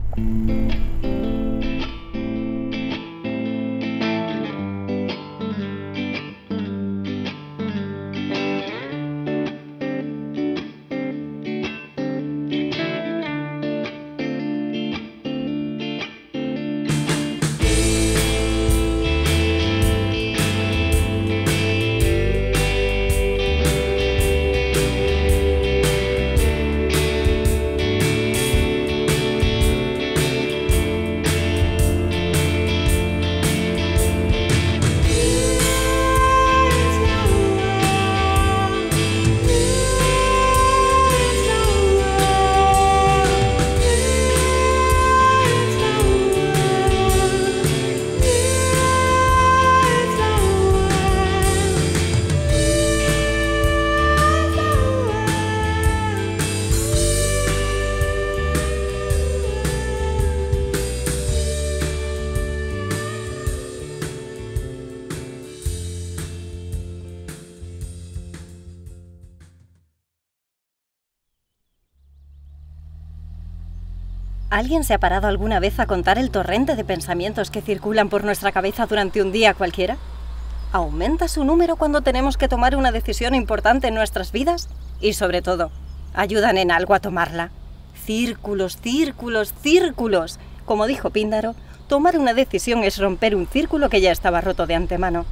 ¿Alguien se ha parado alguna vez a contar el torrente de pensamientos que circulan por nuestra cabeza durante un día cualquiera? ¿Aumenta su número cuando tenemos que tomar una decisión importante en nuestras vidas? Y sobre todo, ¿ayudan en algo a tomarla? Círculos, círculos, círculos. Como dijo Píndaro, tomar una decisión es romper un círculo que ya estaba roto de antemano.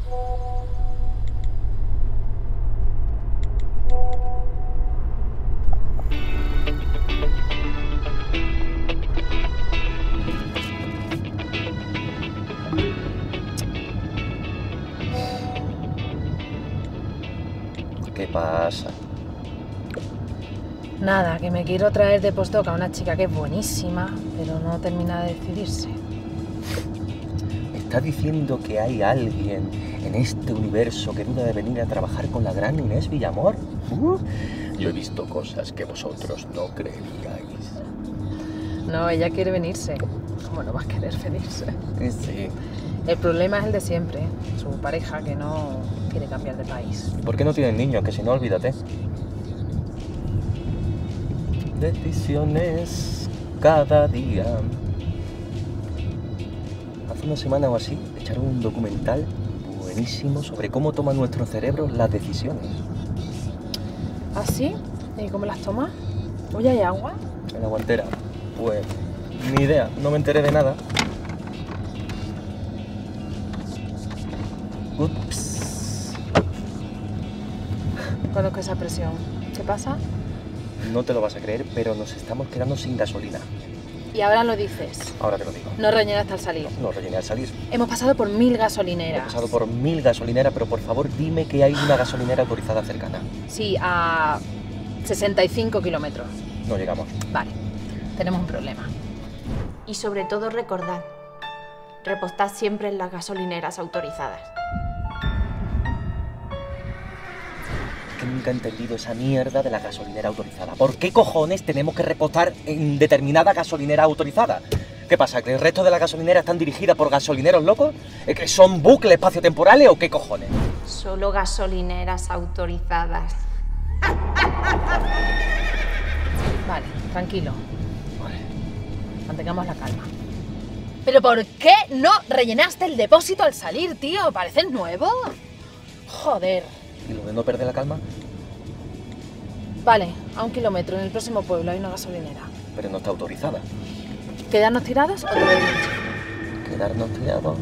¿Qué pasa? Nada, que me quiero traer de postdoc a una chica que es buenísima, pero no termina de decidirse. ¿Me estás diciendo que hay alguien en este universo que duda de venir a trabajar con la gran Inés Villamor? Yo he visto cosas que vosotros no creeríais. No, ella quiere venirse. ¿Cómo no va a querer venirse? Sí. El problema es el de siempre, su pareja que no quiere cambiar de país. ¿Y por qué no tienen niños? Que si no, olvídate. Decisiones cada día. Hace una semana o así echaron un documental buenísimo sobre cómo toma nuestro cerebro las decisiones. ¿Ah, sí? ¿Y cómo las tomas? ¿Hoy hay agua? En la guantera. Pues ni idea, no me enteré de nada. Ups. Conozco esa presión. ¿Qué pasa? No te lo vas a creer, pero nos estamos quedando sin gasolina. Y ahora lo dices. Ahora te lo digo. No rellenaste al salir. No rellené al salir. Hemos pasado por 1000 gasolineras. He pasado por 1000 gasolineras, pero por favor dime que hay una gasolinera autorizada cercana. Sí, a 65 kilómetros. No llegamos. Vale, tenemos un problema. Y sobre todo recordad, repostad siempre en las gasolineras autorizadas. Que nunca he entendido esa mierda de la gasolinera autorizada. ¿Por qué cojones tenemos que repostar en determinada gasolinera autorizada? ¿Qué pasa? ¿Que el resto de las gasolineras están dirigidas por gasolineros locos? ¿Es que son bucles espaciotemporales o qué cojones? Solo gasolineras autorizadas. Vale, tranquilo. Vale. Mantengamos la calma. ¿Pero por qué no rellenaste el depósito al salir, tío? ¿Pareces nuevo? Joder. ¿Y lo de no perder la calma? Vale, a 1 kilómetro, en el próximo pueblo hay una gasolinera. Pero no está autorizada. ¿Quedarnos tirados o te lo he dicho? Quedarnos tirados.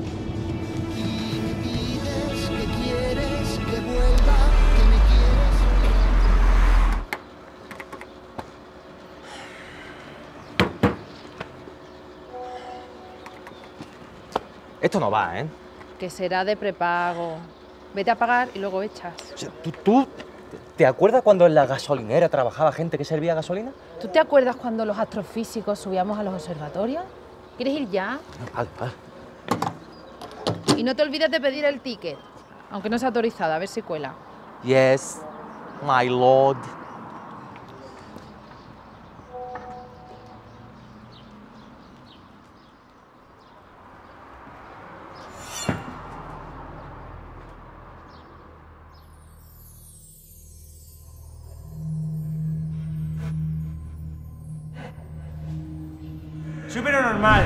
Esto no va, ¿eh? Que será de prepago. Vete a pagar y luego echas. O sea, ¿Tú te acuerdas cuando en la gasolinera trabajaba gente que servía gasolina? ¿Tú te acuerdas cuando los astrofísicos subíamos a los observatorios? ¿Quieres ir ya? Vale, vale. Y no te olvides de pedir el ticket, aunque no sea autorizado, a ver si cuela. Yes, my lord. Súper o normal.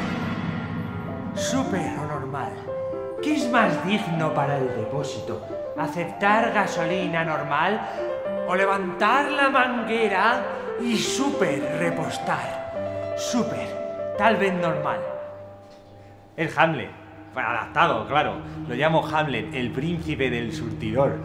Súper o normal. ¿Qué es más digno para el depósito? ¿Aceptar gasolina normal o levantar la manguera y súper repostar? Súper, tal vez normal. El Hamlet, adaptado, claro. Lo llamo Hamlet, el príncipe del surtidor.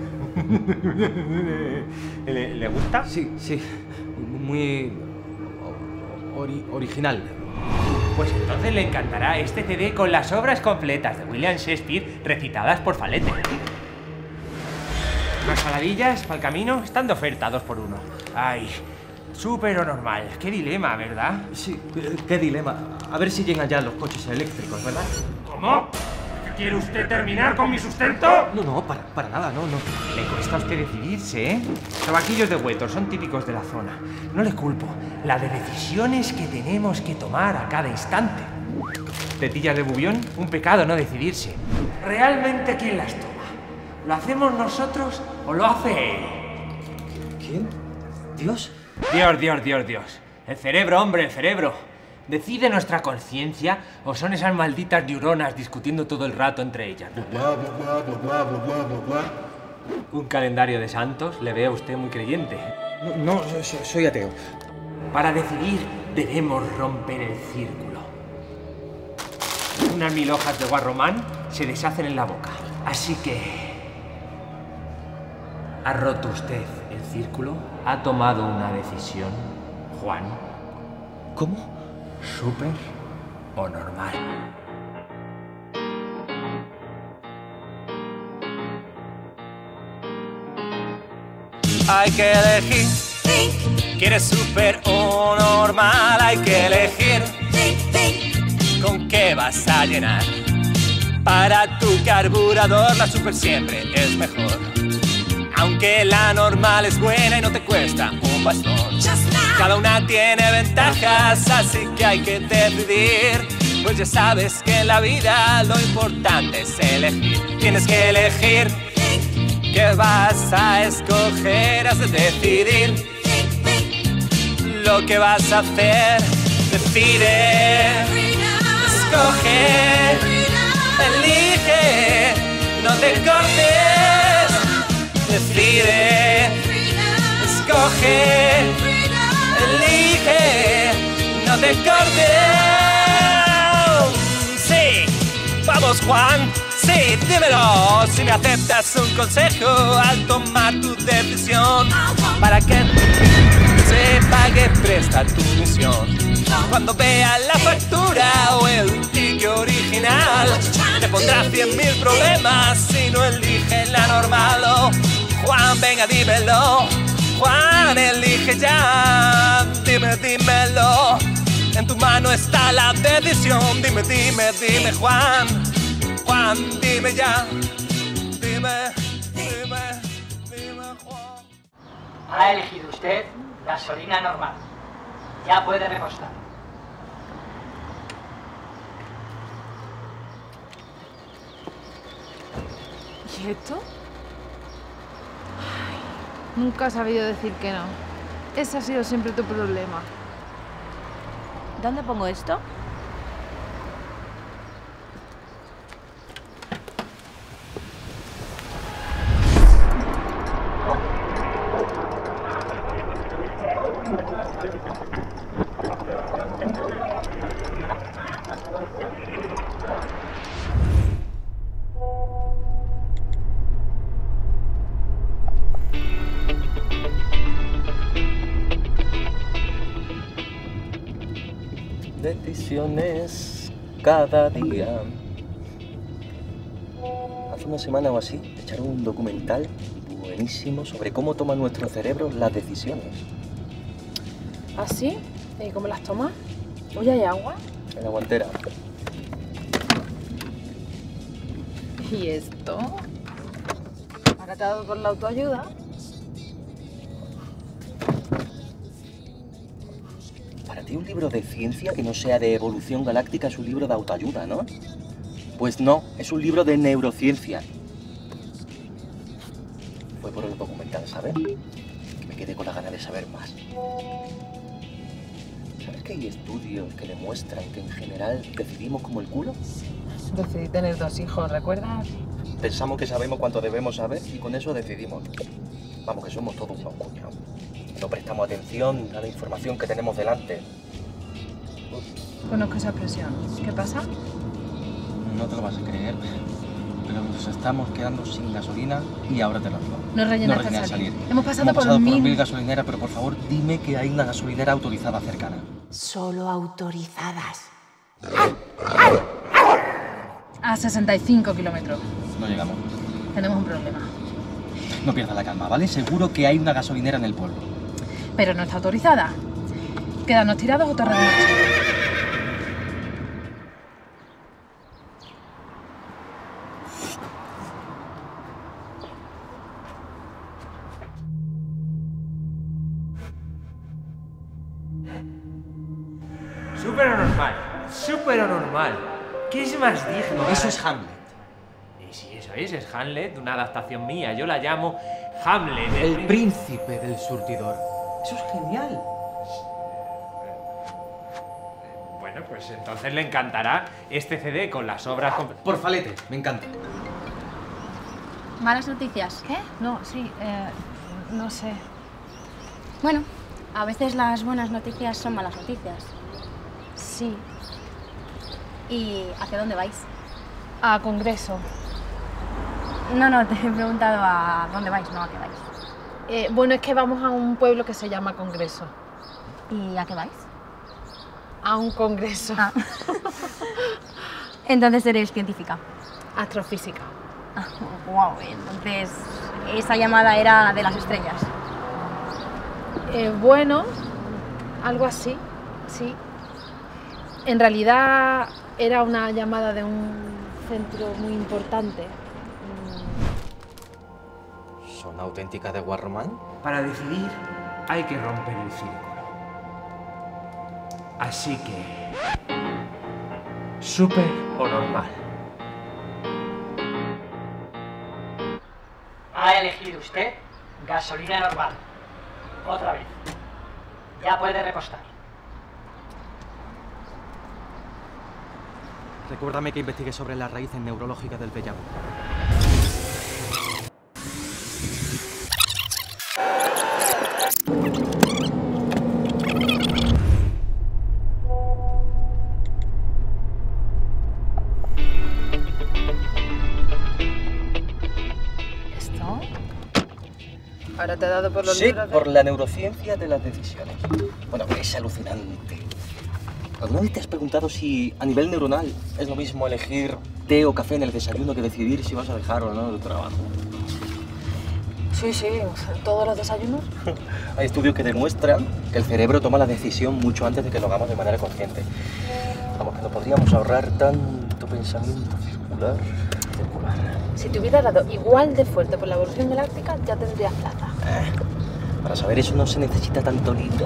¿Le gusta? Sí, sí. Muy... original. Pues entonces le encantará este CD con las obras completas de William Shakespeare recitadas por Falete. Las saladillas para el camino están de oferta 2 por 1. Ay, súper o normal. Qué dilema, ¿verdad? Sí, qué dilema. A ver si llegan ya los coches eléctricos, ¿verdad? ¿Cómo? ¿Quiere usted terminar con mi sustento? No, para nada, no. Le cuesta a usted decidirse, ¿eh? Tabaquillos de Huetor son típicos de la zona. No le culpo. La de decisiones que tenemos que tomar a cada instante. Tetillas de Bubión, un pecado no decidirse. ¿Realmente quién las toma? ¿Lo hacemos nosotros o lo hace él? ¿Quién? ¿Dios? Dios. El cerebro, hombre, el cerebro. ¿Decide nuestra conciencia o son esas malditas neuronas discutiendo todo el rato entre ellas? Un calendario de santos le ve a usted muy creyente. No, soy ateo. Para decidir debemos romper el círculo. Unas 1000 hojas de guarromán se deshacen en la boca. Así que... ¿ha roto usted el círculo? ¿Ha tomado una decisión, Juan? ¿Cómo? ¿Súper o normal? Hay que elegir. ¿Quieres súper o normal? Hay que elegir. ¿Con qué vas a llenar? Para tu carburador la súper siempre es mejor. Aunque la normal es buena y no te cuesta un bastón. Cada una tiene ventajas, así que hay que decidir. Pues ya sabes que en la vida lo importante es elegir. Tienes que elegir qué vas a escoger, has de decidir lo que vas a hacer. Decide, escoge, elige, no te cortes. Decide, escoge, elige, no te cortes. Sí, vamos Juan, sí, dímelo. Si me aceptas un consejo al tomar tu decisión, para que se pague presta tu misión. Cuando vea la factura o el ticket original, te pondrá 100.000 problemas si no elige la normal. Oh, Juan, venga, dímelo. Juan, elige ya. Dímelo. En tu mano está la decisión. Dime, Juan. Juan, dime ya. Dime, Juan. Ha elegido usted gasolina normal. Ya puede repostar. ¿Y esto? Ay, nunca has sabido decir que no. Ese ha sido siempre tu problema. ¿Dónde pongo esto? Decisiones cada día. Hace una semana o así echaron un documental buenísimo sobre cómo toma nuestro cerebro las decisiones. ¿Ah, sí? ¿Y cómo las tomas? Oye, ¿hay agua? En la guantera. ¿Y esto? ¿Ahora te ha dado con la autoayuda? Para ti un libro de ciencia que no sea de evolución galáctica es un libro de autoayuda, ¿no? Pues no, es un libro de neurociencia. Fue por el documental, ¿sabes? Que me quedé con la gana de saber más. ¿Sabes qué que hay estudios que demuestran que en general decidimos como el culo? Decidí tener 2 hijos, ¿recuerdas? Pensamos que sabemos cuánto debemos saber y con eso decidimos. Vamos, que somos todos unos cuñados. No prestamos atención a la información que tenemos delante. Conozco esa expresión. ¿Qué pasa? No te lo vas a creer, pero nos estamos quedando sin gasolina y ahora te lo digo. No rellenaste rellené al al salir. Hemos pasado por por 1000 gasolineras, pero por favor dime que hay una gasolinera autorizada cercana. Solo autorizadas. a 65 kilómetros. No llegamos. Tenemos un problema. No pierdas la calma, ¿vale? Seguro que hay una gasolinera en el pueblo. Pero no está autorizada. Quedarnos tirados o torre de noche. Súper anormal. ¿Qué es más digno? Eso es Hamlet. Y sí, eso es Hamlet, una adaptación mía. Yo la llamo Hamlet. El príncipe del surtidor. Eso es genial. Bueno, pues entonces le encantará este CD con las obras... Por falete, me encanta. Malas noticias. ¿Qué? No, sí, no sé. Bueno, a veces las buenas noticias son malas noticias. Sí, ¿Y hacia dónde vais? a Congreso. No, te he preguntado a dónde vais, no a qué vais. Bueno, es que vamos a un pueblo que se llama Congreso. ¿Y a qué vais? A un congreso. Ah. Entonces eres científica. Astrofísica. Wow, entonces esa llamada era de las estrellas. Bueno, algo así, sí. En realidad era una llamada de un centro muy importante. ¿Son auténticas de Guarromán? Para decidir hay que romper el círculo. Así que... ¿súper o normal? Ha elegido usted gasolina normal. Otra vez. Ya puede repostar. Recuérdame que investigue sobre las raíces neurológicas del déjà vu. ¿Esto? Ahora te he dado por los Sí, libros de... por la neurociencia de las decisiones. Bueno, es alucinante. ¿Alguna vez te has preguntado si a nivel neuronal es lo mismo elegir té o café en el desayuno que decidir si vas a dejar o no el trabajo? Sí, todos los desayunos. Hay estudios que demuestran que el cerebro toma la decisión mucho antes de que lo hagamos de manera consciente. Vamos, que nos podríamos ahorrar tanto pensamiento circular. Si te hubiera dado igual de fuerte por la evolución galáctica, ya tendrías plaza. Para saber eso no se necesita tanto líder.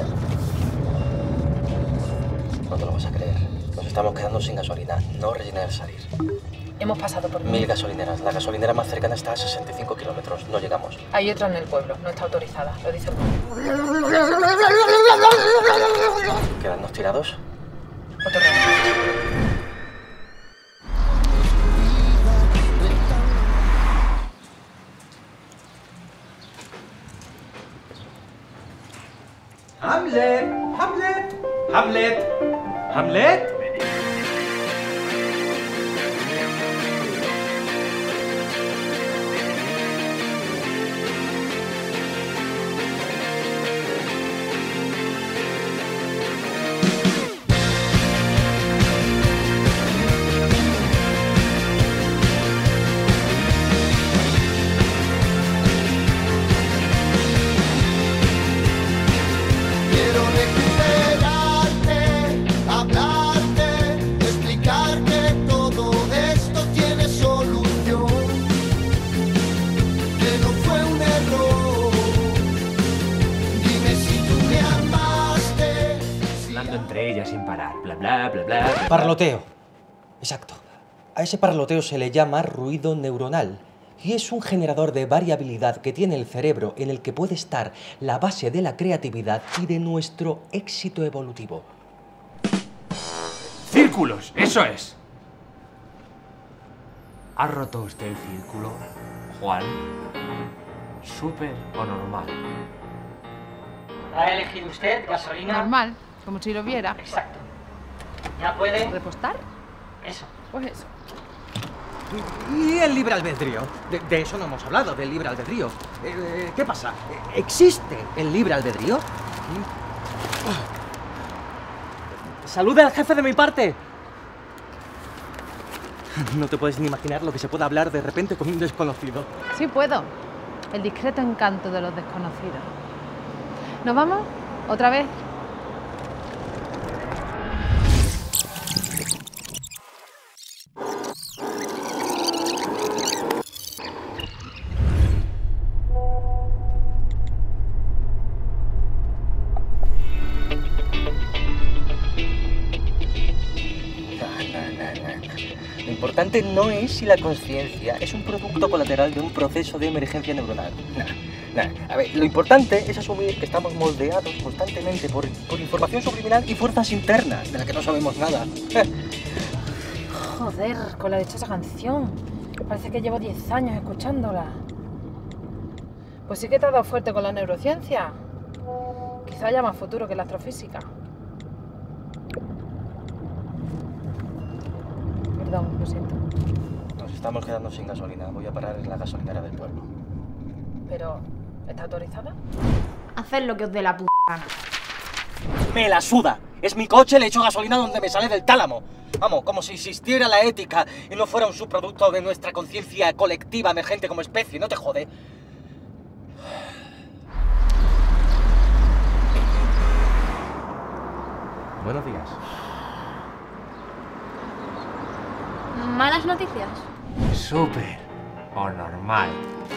No te lo vas a creer. Nos estamos quedando sin gasolina. No rellenar al salir. Hemos pasado por 1000 gasolineras. La gasolinera más cercana está a 65 kilómetros. No llegamos. Hay otra en el pueblo, no está autorizada, lo dice el pueblo. ¿Quedarnos tirados? Otro reto. ¡Hamlet! ¡Hamlet! ¡Hamlet! ¡Hamlet! Quiero recuperarte, hablarte, explicar que todo esto tiene solución, que no fue un error. Dime si tú me amaste. Hablando entre ellas sin parar, bla bla bla bla. Parloteo. Exacto. A ese parloteo se le llama ruido neuronal y es un generador de variabilidad que tiene el cerebro en el que puede estar la base de la creatividad y de nuestro éxito evolutivo. círculos, eso es. ¿Ha roto usted el círculo, Juan? ¿Súper o normal? Ha elegido usted gasolina. Normal, como si lo viera. Exacto. Ya puede. ¿Repostar? Eso. Pues eso. ¿Y el libre albedrío? De eso no hemos hablado, del libre albedrío. ¿Qué pasa? ¿Existe el libre albedrío? ¡Salude al jefe de mi parte! No te puedes ni imaginar lo que se puede hablar de repente con un desconocido. Sí puedo. El discreto encanto de los desconocidos. ¿Nos vamos? ¿Otra vez? Lo importante no es si la conciencia es un producto colateral de un proceso de emergencia neuronal. Nada. A ver, lo importante es asumir que estamos moldeados constantemente por información subliminal y fuerzas internas de las que no sabemos nada. Joder, con la dichosa canción. Parece que llevo 10 años escuchándola. Pues sí que te ha dado fuerte con la neurociencia. Quizá haya más futuro que la astrofísica. Perdón, lo siento. Nos estamos quedando sin gasolina. Voy a parar en la gasolinera del pueblo. Pero, ¿está autorizada? Haced lo que os dé la puta gana. ¡Me la suda! Es mi coche, le echo gasolina donde me sale del tálamo. Vamos, como si existiera la ética y no fuera un subproducto de nuestra conciencia colectiva emergente como especie. ¿No te jode? Buenos días. ¿Malas noticias? ¿Súper o normal?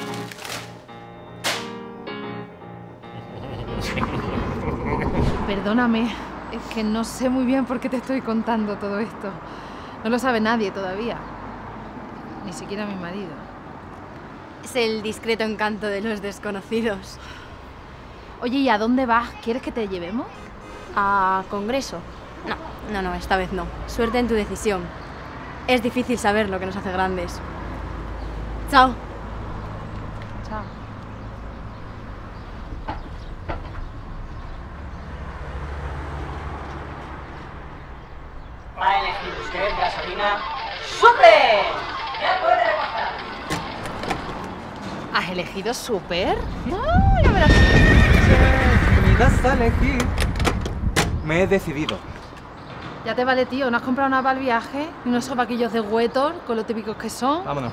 Perdóname, es que no sé muy bien por qué te estoy contando todo esto. No lo sabe nadie todavía. Ni siquiera mi marido. Es el discreto encanto de los desconocidos. Oye, ¿y a dónde vas? ¿Quieres que te llevemos? ¿A congreso? No, esta vez no. Suerte en tu decisión. Es difícil saber lo que nos hace grandes. Chao. Chao. Ha elegido usted gasolina. ¡Súper! Ya puede repostar. ¿Has elegido súper? No, ya verás. ¿Me das a elegir? Me he decidido. Ya te vale, tío. ¿No has comprado nada para el viaje? ¿Y unos sobaquillos de Huetor con lo típicos que son? Vámonos.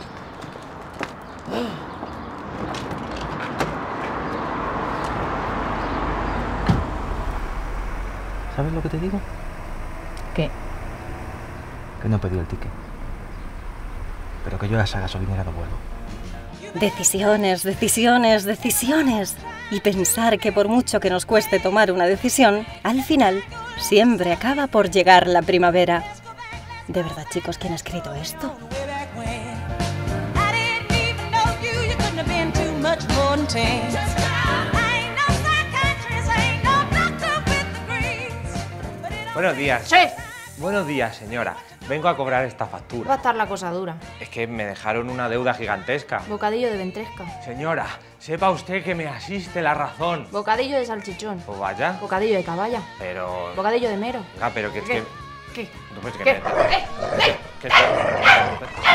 ¿Sabes lo que te digo? ¿Qué? Que no he pedido el ticket. Pero que yo a esa gasolinera no vuelvo. Decisiones, decisiones, decisiones. Y pensar que por mucho que nos cueste tomar una decisión, al final siempre acaba por llegar la primavera. ¿De verdad, chicos, quién ha escrito esto? Buenos días. ¡Sí! Buenos días, señora. Vengo a cobrar esta Va a factura. estar la cosa dura. Es que me dejaron una deuda gigantesca. Bocadillo de ventresca. Señora, sepa usted que me asiste la razón. Bocadillo de salchichón. Pues vaya. Bocadillo de caballa. Pero... Bocadillo de mero. Ah, pero que es que... ¿Qué? No, pues que ¿Qué? me- que-